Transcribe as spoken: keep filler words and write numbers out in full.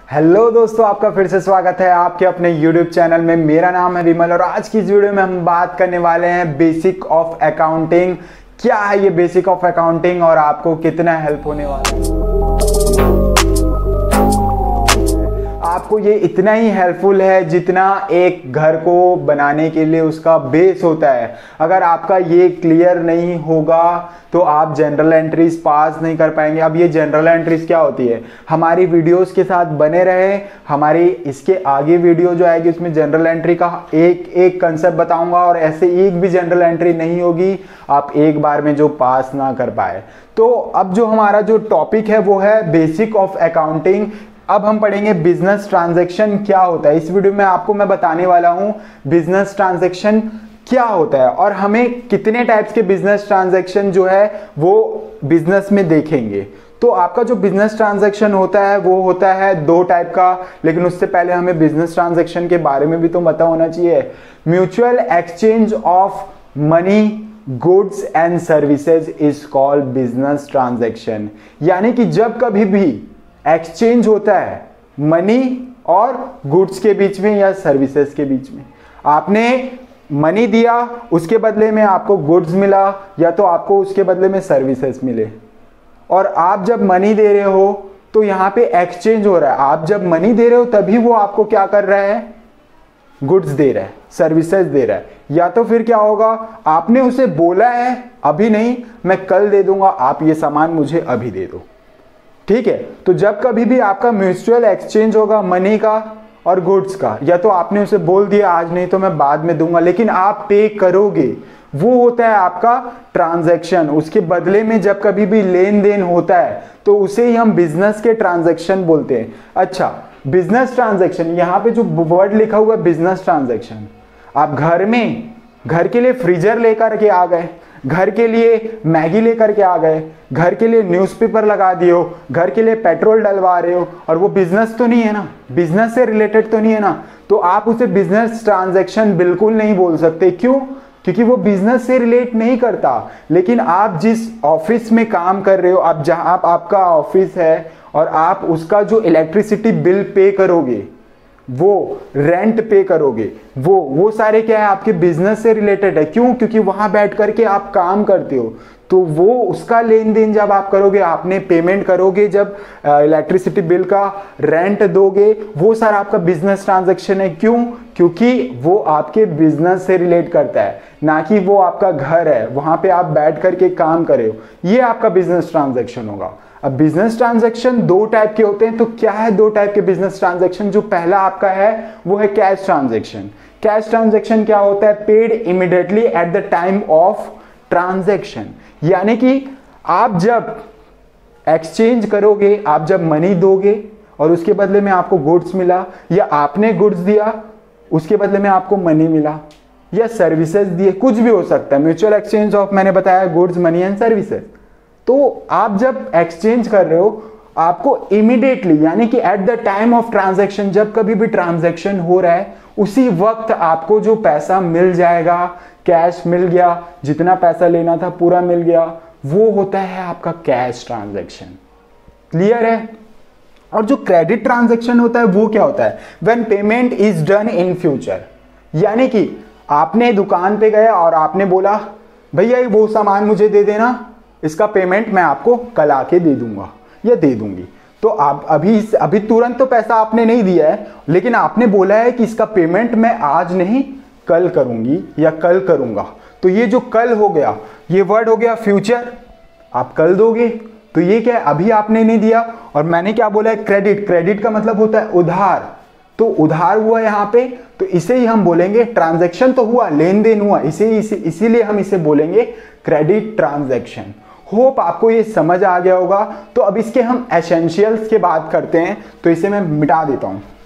Hello दोस्तों, आपका फिर से स्वागत है आपके अपने यूट्यूब चैनल में। मेरा नाम है विमल और आज की इस वीडियो में हम बात करने वाले हैं बेसिक ऑफ अकाउंटिंग। क्या है ये बेसिक ऑफ अकाउंटिंग और आपको कितना हेल्प होने वाला है। आपको ये इतना ही हेल्पफुल है जितना एक घर को बनाने के लिए उसका बेस होता है। अगर आपका ये क्लियर नहीं होगा तो आप जनरल एंट्रीज पास नहीं कर पाएंगे। अब ये जनरल एंट्रीज क्या होती है, हमारी वीडियोस के साथ बने रहे। हमारी इसके आगे वीडियो जो आएगी उसमें जनरल एंट्री का एक एक कंसेप्ट बताऊंगा और ऐसे एक भी जनरल एंट्री नहीं होगी आप एक बार में जो पास ना कर पाए। तो अब जो हमारा जो टॉपिक है वो है बेसिक ऑफ अकाउंटिंग। अब हम पढ़ेंगे बिजनेस ट्रांजैक्शन क्या होता है। इस वीडियो में आपको मैं बताने वाला हूं बिजनेस ट्रांजैक्शन क्या होता है और हमें कितने टाइप्स के बिजनेस ट्रांजैक्शन जो है वो बिजनेस में देखेंगे। तो आपका जो बिजनेस ट्रांजैक्शन होता है वो होता है दो टाइप का, लेकिन उससे पहले हमें बिजनेस ट्रांजैक्शन के बारे में भी तो पता होना चाहिए। Mutual exchange of money, goods and services is called business transaction. यानी कि जब कभी भी एक्सचेंज होता है मनी और गुड्स के बीच में या सर्विसेज के बीच में, आपने मनी दिया उसके बदले में आपको गुड्स मिला या तो आपको उसके बदले में सर्विसेज मिले, और आप जब मनी दे रहे हो तो यहां पे एक्सचेंज हो रहा है। आप जब मनी दे रहे हो तभी वो आपको क्या कर रहा है, गुड्स दे रहा है, सर्विसेज दे रहा है। या तो फिर क्या होगा, आपने उसे बोला है अभी नहीं मैं कल दे दूंगा, आप ये सामान मुझे अभी दे दो, ठीक है। तो जब कभी भी आपका म्यूचुअल एक्सचेंज होगा मनी का और गुड्स का, या तो आपने उसे बोल दिया आज नहीं तो मैं बाद में दूंगा, लेकिन आप पे करोगे, वो होता है आपका ट्रांजैक्शन। उसके बदले में जब कभी भी लेन देन होता है तो उसे ही हम बिजनेस के ट्रांजैक्शन बोलते हैं। अच्छा, बिजनेस ट्रांजैक्शन, यहां पे जो वर्ड लिखा हुआ है बिजनेस ट्रांजैक्शन, आप घर में घर के लिए फ्रीजर लेकर के आ गए, घर के लिए मैगी लेकर के आ गए, घर के लिए न्यूज़पेपर लगा दिए हो, घर के लिए पेट्रोल डलवा रहे हो, और वो बिजनेस तो नहीं है ना, बिजनेस से रिलेटेड तो नहीं है ना, तो आप उसे बिजनेस ट्रांजैक्शन बिल्कुल नहीं बोल सकते। क्यों? क्योंकि वो बिजनेस से रिलेट नहीं करता। लेकिन आप जिस ऑफिस में काम कर रहे हो, आप जहां आप आपका ऑफिस है और आप उसका जो इलेक्ट्रिसिटी बिल पे करोगे, वो रेंट पे करोगे, वो वो सारे क्या है आपके बिजनेस से रिलेटेड है। क्यों? क्योंकि वहां बैठ करके आप काम करते हो, तो वो उसका लेन देन जब आप करोगे, आपने पेमेंट करोगे, जब इलेक्ट्रिसिटी बिल का रेंट दोगे, वो सारा आपका बिजनेस ट्रांजैक्शन है। क्यों? क्योंकि वो आपके बिजनेस से रिलेट करता है, ना कि वो आपका घर है वहां पे आप बैठ करके काम कर रहे हो, ये आपका बिजनेस ट्रांजैक्शन होगा। अब बिजनेस ट्रांजैक्शन दो टाइप के होते हैं। तो क्या है दो टाइप के बिजनेस ट्रांजैक्शन? जो पहला आपका है वो है कैश ट्रांजैक्शन। कैश ट्रांजैक्शन क्या होता है? Paid immediately at the time of transaction. यानी कि आप जब एक्सचेंज करोगे, आप जब मनी दोगे और उसके बदले में आपको गुड्स मिला, या आपने गुड्स दिया उसके बदले में आपको मनी मिला, या सर्विसेज दिए, कुछ भी हो सकता है। म्यूचुअल एक्सचेंज ऑफ मैंने बताया गुड्स, मनी एंड सर्विसेज। तो आप जब एक्सचेंज कर रहे हो आपको इमीडिएटली, यानी कि at the time of transaction, जब कभी भी ट्रांजैक्शन हो रहा है उसी वक्त आपको जो पैसा मिल जाएगा, कैश मिल गया, जितना पैसा लेना था पूरा मिल गया, वो होता है आपका कैश ट्रांजैक्शन। क्लियर है? और जो क्रेडिट ट्रांजैक्शन होता है वो क्या होता है? When payment is done in future. यानी कि आपने दुकान पे गया और आपने बोला भैया वो सामान मुझे दे देना, इसका पेमेंट मैं आपको कल आके दे दूंगा या दे दूंगी। तो आप अभी अभी तुरंत तो पैसा आपने नहीं दिया है, लेकिन आपने बोला है कि इसका पेमेंट मैं आज नहीं कल करूंगी या कल करूंगा। तो ये जो कल हो गया, ये वर्ड हो गया फ्यूचर, आप कल दोगे। तो ये क्या है, अभी आपने नहीं दिया। और मैंने क्या बोला है, क्रेडिट। क्रेडिट का मतलब होता है उधार। तो उधार हुआ यहां पे, तो इसे ही हम बोलेंगे, ट्रांजैक्शन तो हुआ, लेन देन हुआ, इसे इसे इसीलिए हम इसे बोलेंगे क्रेडिट ट्रांजैक्शन। होप आपको ये समझ आ गया होगा। तो अब इसके हम एसेंशियल्स की बात करते हैं, तो इसे मैं मिटा देता हूं।